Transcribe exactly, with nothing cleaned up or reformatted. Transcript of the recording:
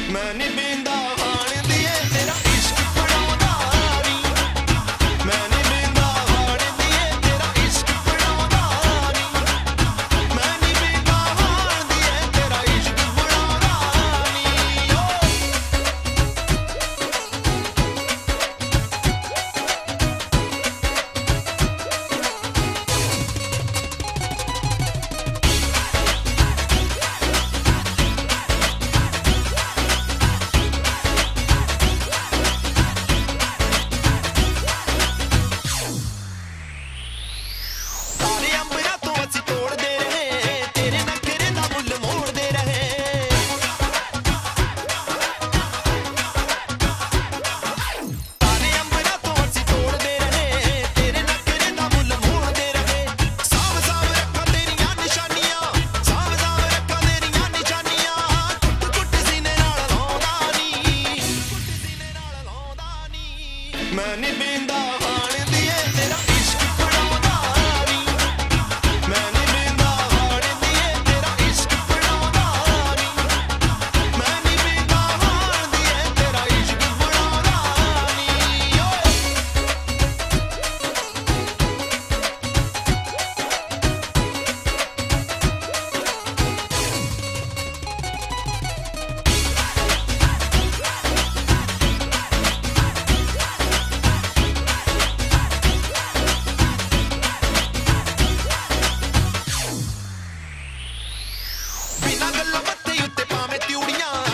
मैं नहीं पींदा हाण दिए तेरा इश्क पड़ाउंदा नी मैं नहीं पींदा हाण दिए तेरा इश्क पड़ाउंदा नी मैं नहीं पींदा हाण दिए तेरा इश्क पड़ाउंदा नी ओ तारे अंबरा तो असी तोड़दे रहे तेरे नखरे दा मुੱਲ मोड़दे रहे तारे अंबरा तो असी तोड़दे रहे तेरे नखरे दा मुੱਲ मोड़दे रहे साव साव रखा तेरियां निशानियां साव साव रखा तेरियां निशानियां कुट कुट सीने नाल लाउंदा नी कुट सीने नाल लाउंदा नी मैं नहीं पींदा हाण दिए तेरा इश्क पड़ाउंदा नी मैं नहीं पींदा हाण दिए तेरा इश्क पड़ाउंदा नी मैं नहीं पींदा हाण दिए तेरा इश्क पड़ाउंदा नी ओए बिना गल्लों मत्थे उत्ते पावें त्यूड़ियां